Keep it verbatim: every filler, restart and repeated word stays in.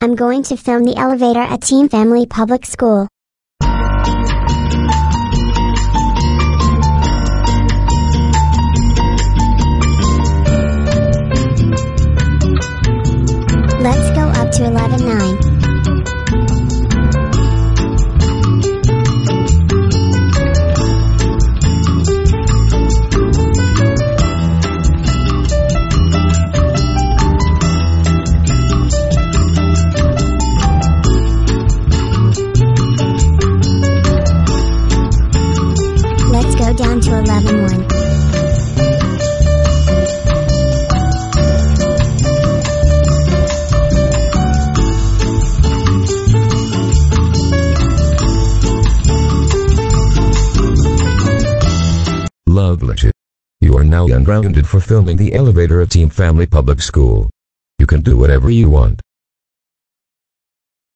I'm going to film the elevator at Team Family Public School. Let's go up to eleven nine. Let's go down to eleven one. Lovelitchi. You are now ungrounded for filming the elevator at Team Family Public School. You can do whatever you want.